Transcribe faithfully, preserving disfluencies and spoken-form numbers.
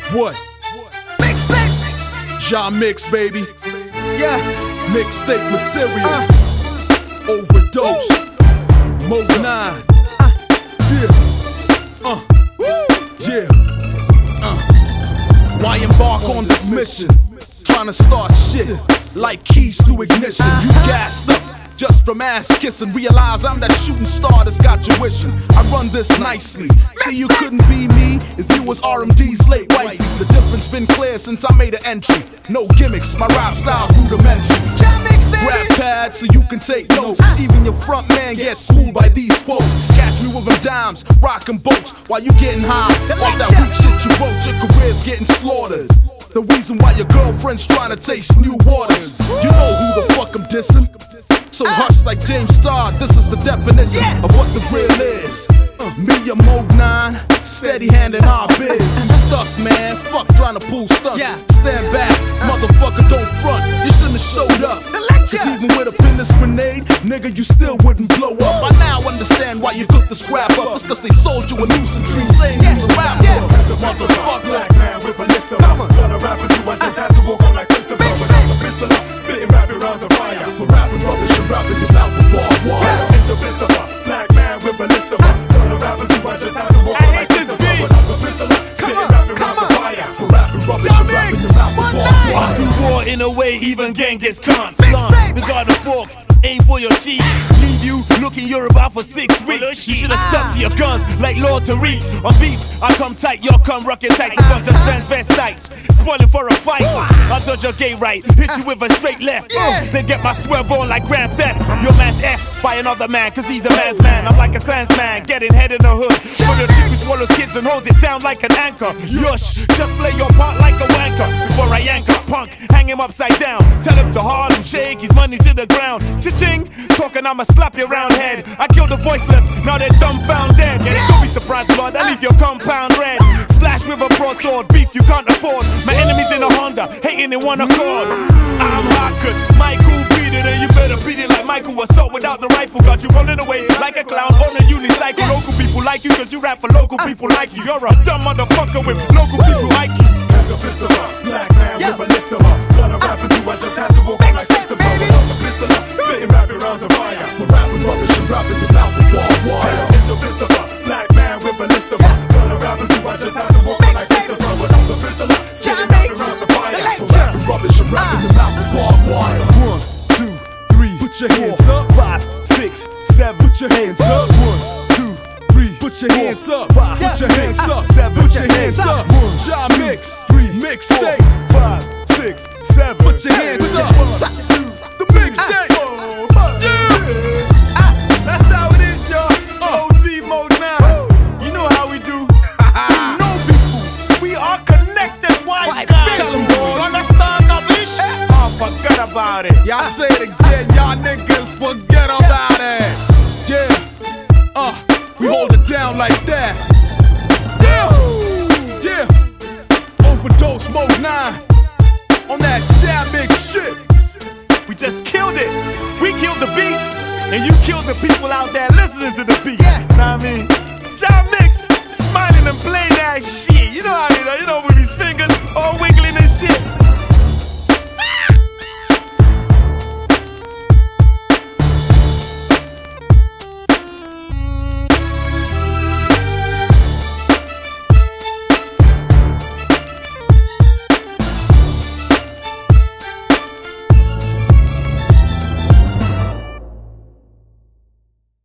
What? Mixtape. Ja Mix, baby. Yeah. Mixtape material. Uh. Overdose. Mode nine. Uh. Yeah. Uh. Yeah. Uh. Why embark on this mission? Trying to start shit like keys to ignition. You gassed up just from ass kissing. Realize I'm that shooting star that's got you wishing. I run this nicely. See, you couldn't be me if you was R M D's late wifey. The difference been clear since I made an entry. No gimmicks, my rap style's rudimentary. Rap pad so you can take notes. Even your front man gets schooled by these quotes. Catch me with them dimes, rockin' boats while you getting high off that weak shit you wrote. Your career's getting slaughtered. The reason why your girlfriend's trying to taste new waters. You know who the fuck I'm dissing. So hush like James Starr, this is the definition of what the real is. Me a Mode nine, steady handing our biz. I'm stuck, man, fuck trying to pull stunts. Stand back, motherfucker, don't front. You shouldn't have showed up. Cause even with a pinless grenade, nigga, you still wouldn't blow up. I now understand why you took the scrap up. It's cause they sold you a nuisance dream saying you was a rapper. As a motherfucker, black man with a list of them. Lot of rappers who I just had to walk on like Christopher. Without the pistol up, spitting rapping rounds of fire. For rapping rubbish and rapping your mouth with barbed wire. It's a fist of a black man with a list of them. Lot of rappers who I just had to walk on like Christopher. Without the pistol up, spitting rapping rounds of fire. For rapping rubbish and rapping your mouth with barbed wire. I do war in a way even gang gets can't slum. The garden fork, aim for your cheek. Leave you looking you're about for six weeks. You should have stuck to your guns like Lord Tariq. On beats, I come tight, y'all come rockin' tight. A bunch of transvestites, spoiling for a fight. I dodge your gay right, hit you with a straight left. Then get my swerve on like Grand Theft. Your man's F by another man, cause he's a man's man. I'm like a clansman, getting head in the hood. For the chick who swallows kids and holds it down like an anchor. Yush, just play your part like a wanker. Before I anchor, punk, hang him upside down. Tell him to Harlem shake his money to the ground. Cha-ching, talking I'ma slap your round head. I kill the voiceless, now they're dumbfound dead. Yeah, don't be surprised, blood, I leave your compound red. Slash with a broadsword, beef you can't afford. My enemies in a Honda, hating in one accord. I'm hot cause Michael beat it, and you better beat it like Michael. Assault without the rifle, got you running away like a clown on a unicycle. Local people like you cause you rap for local people like you. You're a dumb motherfucker with local people like you. As a fist of a black man with a list of a lot of rappers who I just had to walk on like Christopher. Without the pistol up, spitting rapping rounds of fire. For rapping rubbish and rapping your mouth with barbed wire. It's a fist of a black man with a list of a lot of rappers who I just had to walk on like Christopher. Without the pistol up, spitting rapping rounds of fire. For rapping rubbish and rapping your mouth with barbed wire. One, two, three, put your hands up. Five, six, seven, put your hands up. One, two, three, put your hands up. Five, put your hands up. Seven, put your hands up. One, Ja Mix, three, mixtape. Five, six, seven, put your hands up. The mixtape. That's how it is, y'all. O D Mode nine. You know how we do. You know people. We are connected, wise guys. Tell 'em, boy. You understand that, bitch? Oh, forget about it. Y'all say it again, y'all niggas forget about it. Yeah, uh, we hold it down like that. Yeah, yeah. Overdose Mode nine on that Ja Mix shit. We just killed it. We killed the beat, and you killed the people out there listening to the beat. Know what I mean? Ja Mix, smiling and playing.